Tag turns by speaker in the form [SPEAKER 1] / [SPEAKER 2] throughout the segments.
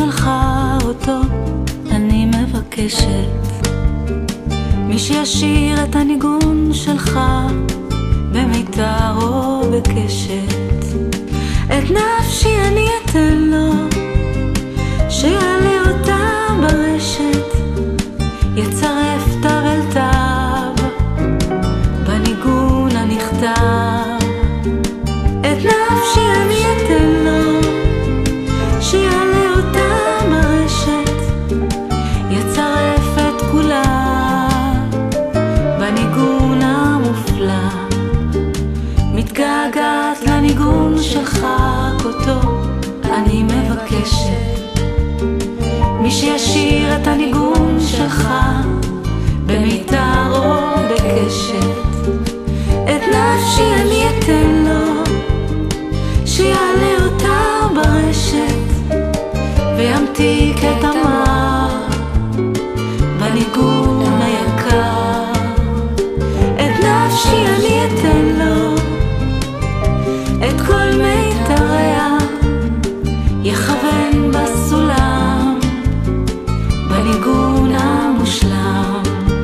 [SPEAKER 1] שלך אותו אני מבקשת, מי שישיר את הניגון שלך במיתר או בקשת. את נפשי אני אתן לו, שיעלה אותה ברשת, יצרף תו אל תו בניגון הנכתב. את נפשי אני אתן לו, שיעלה אותה ברשת, יצרף את כולה בניגון המופלא. מתגעגעת לניגון שלך אותו אני מבקשת, מי שישיר את הניגון שלך במיתר או בקשת. את נפשי אני אתן לו, שיעלה אותה ברשת, וימתיק את המר בניגון היקר. את נפשי אני אתן לו, את כל מיתריה יכוון בסולם בניגון המושלם.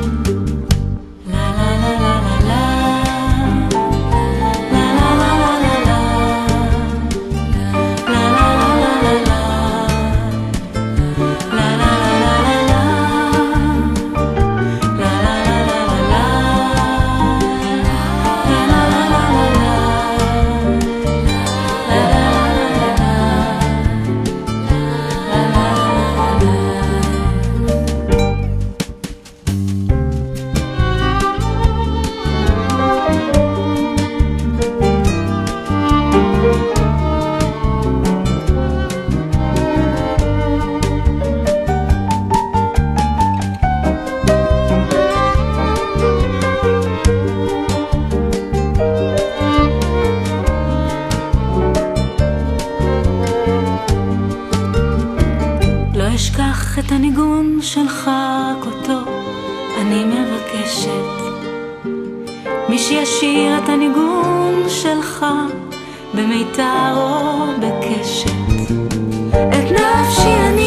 [SPEAKER 1] אשכח את הניגון שלך אותו אני מבקשת, מי שישיר את הניגון שלך במיתר או בקשת. את נפשי אני